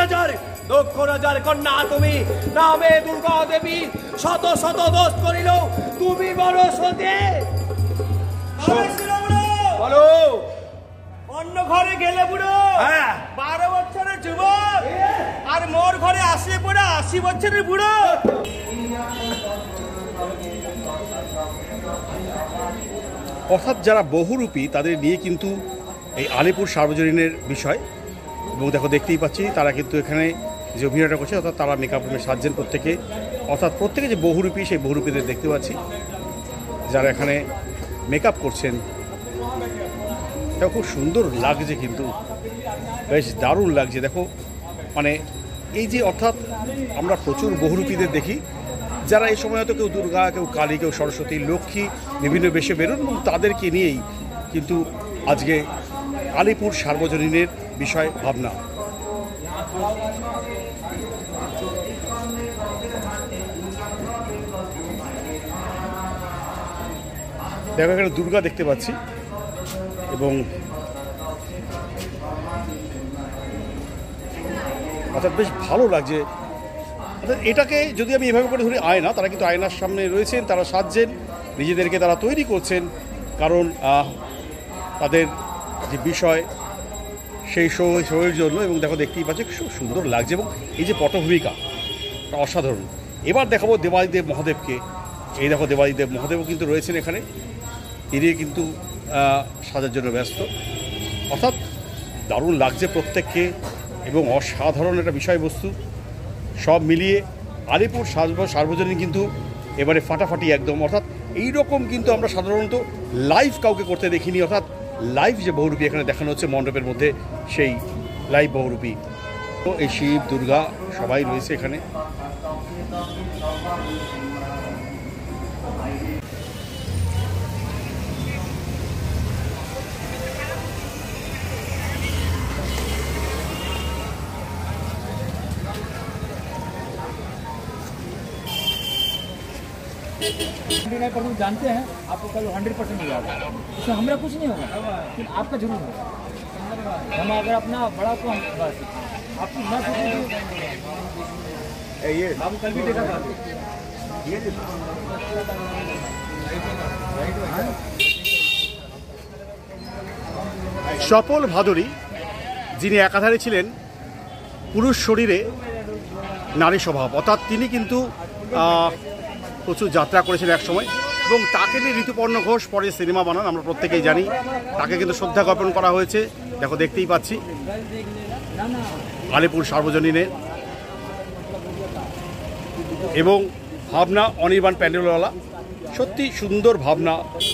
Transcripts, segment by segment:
দক্ষ রাজার কন্যা তুমি, নামে দুর্গা দেবী, শত শত দোষ করিল তুমি বড় সতে। বলো। অন্য ঘরে গেলে বুড়ো 12 বছরের যুবক, আর মোর ঘরে আসে পড়ে 80 বছরের বুড়ো। অর্থাৎ যারা বহুরূপী তাদের নিয়ে কিন্তু এই আলিপুর সার্বজনীনের বিষয়। এবং দেখো দেখতেই পাচ্ছি তারা কিন্তু এখানে যে অভিনয়টা করছে, অর্থাৎ তারা মেকআপ রুমে সাজছেন প্রত্যেকে, অর্থাৎ প্রত্যেকে যে বহুরূপী সেই বহুরূপীদের দেখতে পাচ্ছি যারা এখানে মেকআপ করছেন। এটা খুব সুন্দর লাগছে, কিন্তু বেশ দারুণ লাগছে। দেখো মানে এই যে অর্থাৎ আমরা প্রচুর বহুরূপীদের দেখি যারা এই সময় হয়তো কেউ দুর্গা, কেউ কালী, কেউ সরস্বতী, লক্ষ্মী বিভিন্ন বেশে বেরোন, এবং তাদেরকে নিয়েই কিন্তু আজকে আলিপুর সার্বজনীনের বিষয় ভাবনা। দেখো এখানে দুর্গা দেখতে পাচ্ছি, এবং অর্থাৎ বেশ ভালো লাগছে। অর্থাৎ এটাকে যদি আমি এভাবে করে ধরি আয়না, তারা কিন্তু আয়নার সামনে রয়েছেন, তারা সাজছেন, নিজেদেরকে তারা তৈরি করছেন, কারণ তাদের যে বিষয় সেই শোয়ের জন্য। এবং দেখো দেখতেই পাচ্ছি খুব সুন্দর লাগছে, এবং এই যে পটভূমিকা অসাধারণ। এবার দেখাবো দেবাদিদেব মহাদেবকে। এই দেখো দেবাদিদেব মহাদেবও কিন্তু রয়েছেন এখানে, তিনি কিন্তু সাজার জন্য ব্যস্ত। অর্থাৎ দারুণ লাগছে প্রত্যেককে, এবং অসাধারণ একটা বিষয়বস্তু। সব মিলিয়ে আলিপুর সার্বজনীন কিন্তু এবারে ফাটাফাটি একদম। অর্থাৎ এইরকম কিন্তু আমরা সাধারণত লাইভ কাউকে করতে দেখিনি। অর্থাৎ লাইভ যে বহুরূপী এখানে দেখানো হচ্ছে মণ্ডপের মধ্যে, সেই লাইভ বহুরূপী। তো এই শিব, দুর্গা সবাই রয়েছে এখানে। जानते हैं आपको कल 100% मिल जाएगा, इसमें हमारा कुछ नहीं होगा, लेकिन आपका जरूर होगा। हम अगर अपना बड़ा को बस आपको ना ये बाबू कल भी देखा था ये সফল ভাদুরী, যিনি একাধারে ছিলেন পুরুষ শরীরে নারী স্বভাব, অর্থাৎ তিনি কিন্তু প্রচুর যাত্রা করেছেন এক সময়, এবং তাকে নিয়ে ঋতুপর্ণ ঘোষ পরে সিনেমা বানান, আমরা প্রত্যেকেই জানি। তাকে কিন্তু শ্রদ্ধা জ্ঞাপন করা হয়েছে। দেখো দেখতেই পাচ্ছি আলিপুর সার্বজনীনে। এবং ভাবনা অনির্বাণ প্যান্ডেলওয়ালা, সত্যি সুন্দর ভাবনা।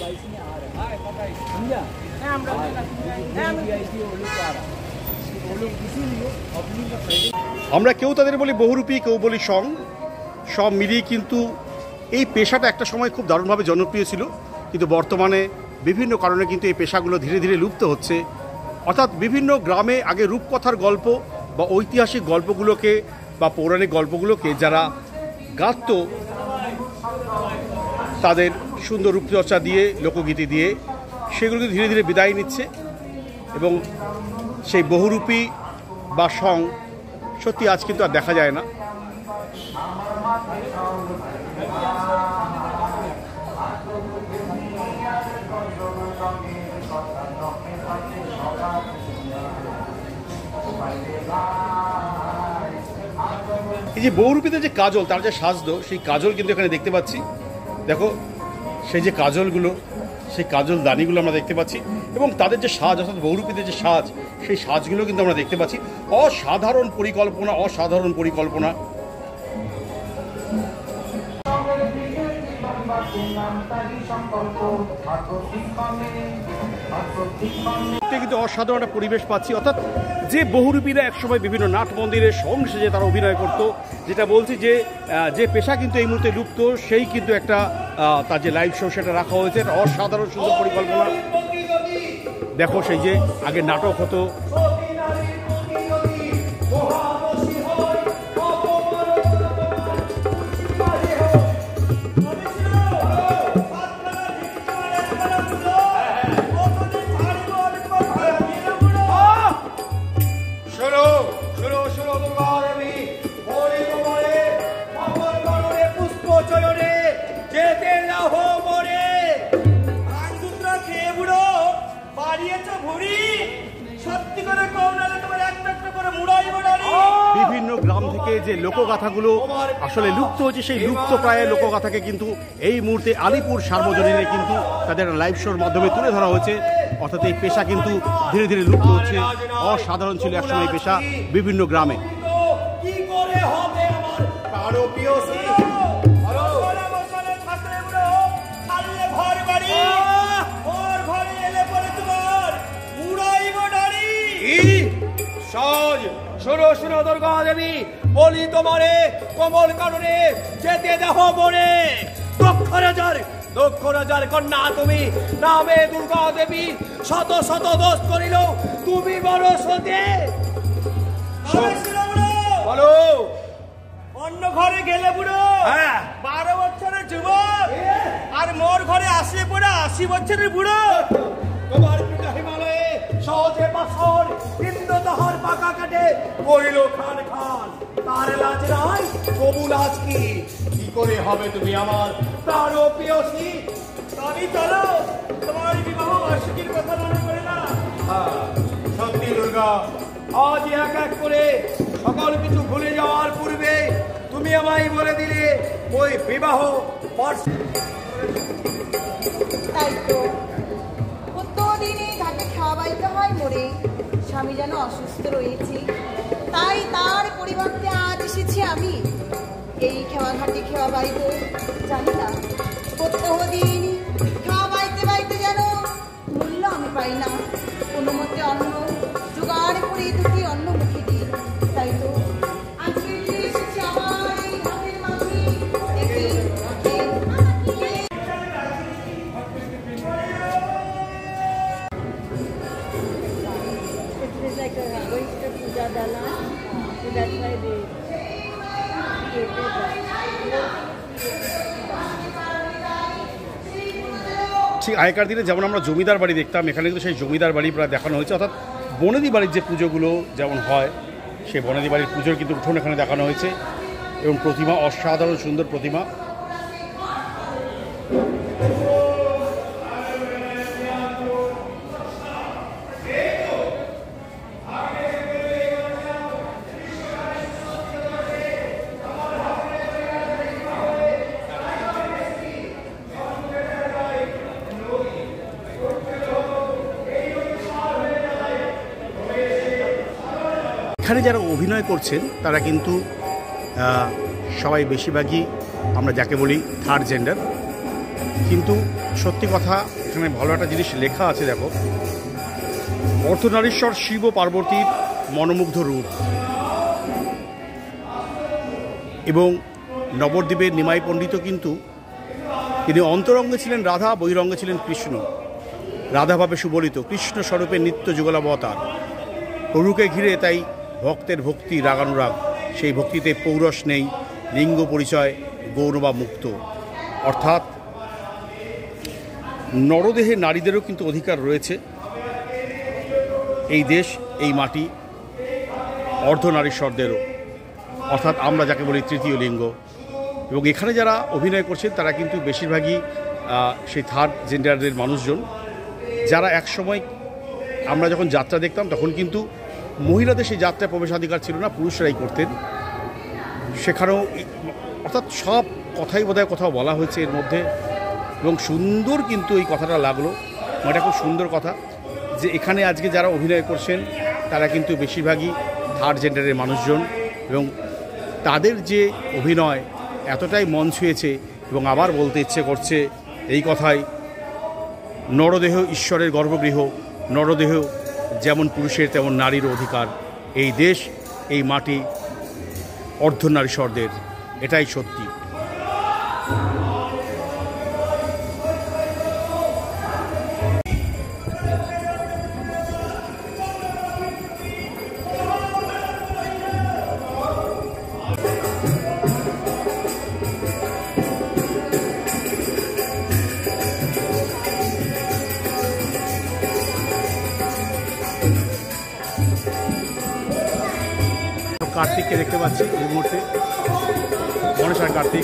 আমরা কেউ তাদের বলি বহুরূপী, কেউ বলি সং, সব মিলিয়ে কিন্তু এই পেশাটা একটা সময় খুব দারুণভাবে জনপ্রিয় ছিল, কিন্তু বর্তমানে বিভিন্ন কারণে কিন্তু এই পেশাগুলো ধীরে ধীরে লুপ্ত হচ্ছে। অর্থাৎ বিভিন্ন গ্রামে আগে রূপকথার গল্প বা ঐতিহাসিক গল্পগুলোকে বা পৌরাণিক গল্পগুলোকে যারা গাত, তাদের সুন্দর রূপচর্চা দিয়ে, লোকগীতি দিয়ে সেগুলোকে ধীরে ধীরে বিদায় নিচ্ছে, এবং সেই বহুরূপী বা সং সত্যি আজ কিন্তু আর দেখা যায় না। এই যে বহুরূপীদের যে কাজল, তার যে সাজদো, সেই কাজল কিন্তু এখানে দেখতে পাচ্ছি। দেখো সেই যে কাজলগুলো, সেই কাজল দানিগুলো আমরা দেখতে পাচ্ছি, এবং তাদের যে সাজ, অর্থাৎ বহুরূপীদের যে সাজ, সেই সাজগুলো কিন্তু আমরা দেখতে পাচ্ছি। অসাধারণ পরিকল্পনা, অসাধারণ পরিকল্পনা। কিন্তু অসাধারণ একটা পরিবেশ পাচ্ছি। অর্থাৎ যে বহুরূপীরা একসময় বিভিন্ন নাট মন্দিরে সং সেজে তারা অভিনয় করতো, যেটা বলছি যে পেশা কিন্তু এই মুহূর্তে লুপ্ত, সেই কিন্তু একটা তার যে লাইভ শো সেটা রাখা হয়েছে। একটা অসাধারণ সুন্দর পরিকল্পনা। দেখো সেই যে আগে নাটক হতো, শুনো শুনো দুর্গা দেবী, বলি তোমারে অমর করণে পুষ্প চয়নে যেতে দাও মরে। আঙ্গুত্রা খেয়ে বুড়ো বাড়িয়েছ ভুড়ি, সত্যি করে কও নালে তোমার একটা একটা করে মুড়াইব ডালি। বিভিন্ন গ্রাম থেকে যে লোকগাথাগুলো আসলে লুপ্ত হচ্ছে, সেই লুপ্ত প্রায় লোকগাথাকে কিন্তু এই মুহূর্তে আলিপুর সার্বজনীনে কিন্তু তাদের লাইভ শোর মাধ্যমে তুলে ধরা হয়েছে। অর্থাৎ এই পেশা কিন্তু ধীরে ধীরে লুপ্ত হচ্ছে। অসাধারণ ছিল একসময় এই পেশা বিভিন্ন গ্রামে। কি করে হবে আমার কারো পিয়সী? বসলে বসলে থাকলে বুড়ো খাললে ঘর বাড়ি, ওর ঘরে এলে পরে তোমার মুড়াইব ডালি। সহজ শুনো শুনো দুর্গা দেবী, বলি তোমারে কমল কারণে যেতে দেহ মরে। দক্ষ রাজার কন্যা তুমি, নামে দুর্গা দেবী, শত শত দোষ করিল তুমি বড় সতে। বলো। অন্য ঘরে গেলে বুড়ো 12 বছরের যুবক, আর মোর ঘরে আসে পড়ে 80 বছরের বুড়ো। তোমার পিতা হিমালয়ে সহজে পাথর ইন্দ্র তাহার পাকা কাটে করিল খান খান। তার লাজ নাই তবু লাজ কি? কি করে হবে তুমি আমার প্রাণ প্রিয়সী? তবে চলো তোমার বিবাহ বার্ষিকীর কথা মনে করে না। সত্যি দুর্গা, আজ এক এক করে সকল কিছু ভুলে যাওয়ার পূর্বে তুমি আমায় বলে দিলে ওই বিবাহ তাই তো প্রতিদিনই ঘাটে খাওয়াইতে হয় মোরে। স্বামী যেন অসুস্থ রয়েছে, তাই তার পরিবর্তে আজ এসেছি আমি। এই খেওয়া ঘাটে খেওয়া বাইব জানি না, প্রত্যহদিন খাওয়া বাইতে বাইতে যেন মূল্য আমি পাই না। কোনো মতে অন্ন জোগাড় করে দুটি অন্ন মুখে দিই। তাই তো আজকে এসেছি আমার এই ঘাটের মাঝে। দেখি It's like a going to Puja Dala, so that's why they created that. ঠিক আগেকার দিনে যেমন আমরা জমিদার বাড়ি দেখতাম, এখানে কিন্তু সেই জমিদার বাড়ি প্রায় দেখানো হয়েছে। অর্থাৎ বনেদি বাড়ির যে পুজোগুলো যেমন হয়, সেই বনেদি বাড়ির পুজোর কিন্তু উঠোন এখানে দেখানো হয়েছে। এবং প্রতিমা অসাধারণ সুন্দর প্রতিমা। এখানে যারা অভিনয় করছেন তারা কিন্তু সবাই বেশিরভাগই আমরা যাকে বলি থার্ড জেন্ডার। কিন্তু সত্যি কথা, এখানে ভালো একটা জিনিস লেখা আছে, দেখো, অর্ধনারীশ্বর শিব ও পার্বতীর মনোমুগ্ধ রূপ। এবং নবদ্বীপের নিমাই পণ্ডিতও কিন্তু তিনি অন্তরঙ্গে ছিলেন রাধা, বহিরঙ্গে ছিলেন কৃষ্ণ। রাধাভাবে সুবলিত, কৃষ্ণ স্বরূপে নিত্য যুগলাবতার। প্রভুকে ঘিরে তাই ভক্তের ভক্তি রাগানুরাগ, সেই ভক্তিতে পৌরস নেই, লিঙ্গ পরিচয় গৌণ বা মুক্ত। অর্থাৎ নরদেহে নারীদেরও কিন্তু অধিকার রয়েছে। এই দেশ, এই মাটি অর্ধনারীশ্বরদেরও, অর্থাৎ আমরা যাকে বলি তৃতীয় লিঙ্গ। এবং এখানে যারা অভিনয় করছেন তারা কিন্তু বেশিরভাগই সেই থার্ড জেন্ডারের মানুষজন, যারা একসময় আমরা যখন যাত্রা দেখতাম তখন কিন্তু মহিলাদের সেই যাত্রায় প্রবেশাধিকার ছিল না, পুরুষরাই করতেন। সেখানেও অর্থাৎ সব কথাই বোধহয় কোথাও বলা হয়েছে এর মধ্যে। এবং সুন্দর কিন্তু এই কথাটা লাগলো, এটা খুব সুন্দর কথা যে এখানে আজকে যারা অভিনয় করছেন তারা কিন্তু বেশিরভাগই থার্ড জেন্ডারের মানুষজন। এবং তাদের যে অভিনয় এতটাই মন ছুঁয়েছে। এবং আবার বলতে ইচ্ছে করছে এই কথাই, নরদেহ ঈশ্বরের গর্ভগৃহ, নরদেহ যেমন পুরুষের তেমন নারীর অধিকার। এই দেশ, এই মাটি অর্ধনারীশ্বরদের, এটাই সত্যি। কার্তিককে দেখতে পাচ্ছি এই মুহূর্তে, গণেশ আর কার্তিক।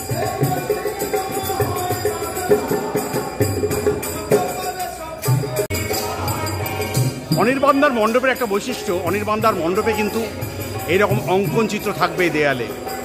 অনির্বাণদার মণ্ডপের একটা বৈশিষ্ট্য, অনির্বাণদার মণ্ডপে কিন্তু এইরকম অঙ্কন চিত্র থাকবে এই দেয়ালে।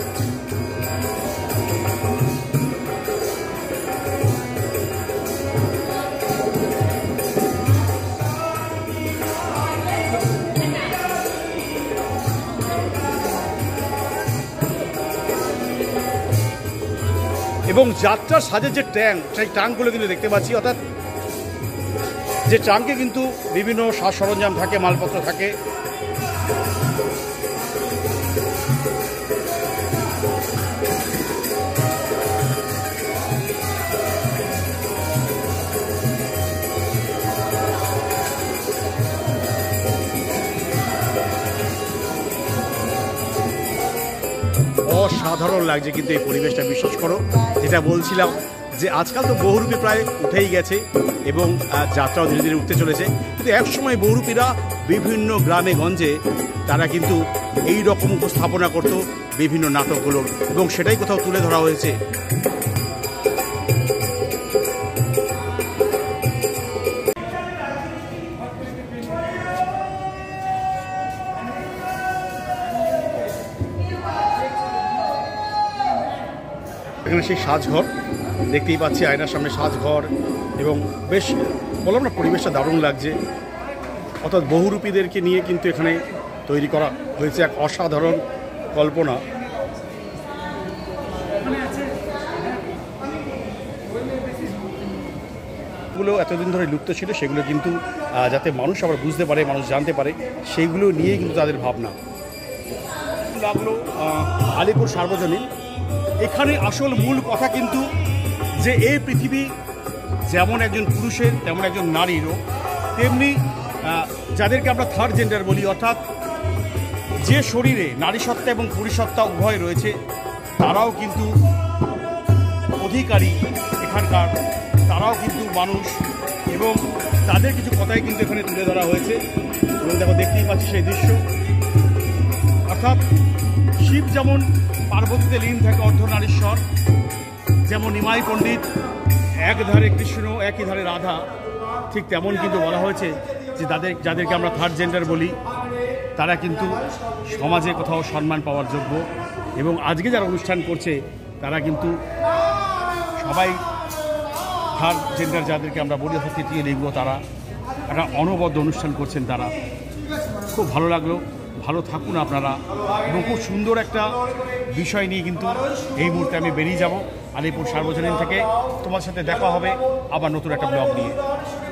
এবং যাত্রার সাজের যে ট্যাঙ্ক, সেই ট্যাঙ্কগুলো কিন্তু দেখতে পাচ্ছি, অর্থাৎ যে ট্যাঙ্কে কিন্তু বিভিন্ন সাজ সরঞ্জাম থাকে, মালপত্র থাকে। অসাধারণ লাগছে কিন্তু এই পরিবেশটা, বিশ্বাস করো। যেটা বলছিলাম যে আজকাল তো বহুরূপী প্রায় উঠেই গেছে এবং যাত্রাও ধীরে ধীরে উঠতে চলেছে, কিন্তু একসময় বহুরূপীরা বিভিন্ন গ্রামে গঞ্জে তারা কিন্তু এই রকম উপস্থাপনা করত বিভিন্ন নাটকগুলোর, এবং সেটাই কোথাও তুলে ধরা হয়েছে। এখানে সেই সাজঘর দেখতেই পাচ্ছি, আয়নার সামনে সাজঘর, এবং বেশ বললাম না পরিবেশটা দারুণ লাগছে। অর্থাৎ বহুরূপীদেরকে নিয়ে কিন্তু এখানে তৈরি করা হয়েছে এক অসাধারণ কল্পনা। গুলো এতদিন ধরে লুপ্ত ছিল, সেগুলো কিন্তু যাতে মানুষ আবার বুঝতে পারে, মানুষ জানতে পারে, সেইগুলো নিয়েই কিন্তু তাদের ভাবনা। লাগলো আলিপুর সার্বজনীন। এখানে আসল মূল কথা কিন্তু যে এই পৃথিবী যেমন একজন পুরুষের তেমন একজন নারীরও, তেমনি যাদেরকে আমরা থার্ড জেন্ডার বলি, অর্থাৎ যে শরীরে নারী সত্তা এবং পুরুষ সত্তা উভয় রয়েছে, তারাও কিন্তু অধিকারী এখানকার, তারাও কিন্তু মানুষ, এবং তাদের কিছু কথাই কিন্তু এখানে তুলে ধরা হয়েছে। এবং দেখো, দেখতেই পাচ্ছি সেই দৃশ্য। অর্থাৎ শিব যেমন পার্বতীতে লীন থাকে অর্ধনারীশ্বর, যেমন নিমাই পণ্ডিত এক ধারে কৃষ্ণ একই ধারে রাধা, ঠিক তেমন কিন্তু বলা হয়েছে যে যাদেরকে আমরা থার্ড জেন্ডার বলি, তারা কিন্তু সমাজে কোথাও সম্মান পাওয়ার যোগ্য। এবং আজকে যারা অনুষ্ঠান করছে তারা কিন্তু সবাই থার্ড জেন্ডার, যাদেরকে আমরা বলি অর্থাৎ তৃতীয় লিঙ্গ, তারা একটা অনবদ্য অনুষ্ঠান করছেন। তারা খুব ভালো লাগলো, ভালো থাকুন আপনারা। এবং খুব সুন্দর একটা বিষয় নিয়ে কিন্তু এই মুহূর্তে আমি বেরিয়ে যাব আলিপুর সার্বজনীন থেকে। তোমার সাথে দেখা হবে আবার নতুন একটা ব্লগ নিয়ে।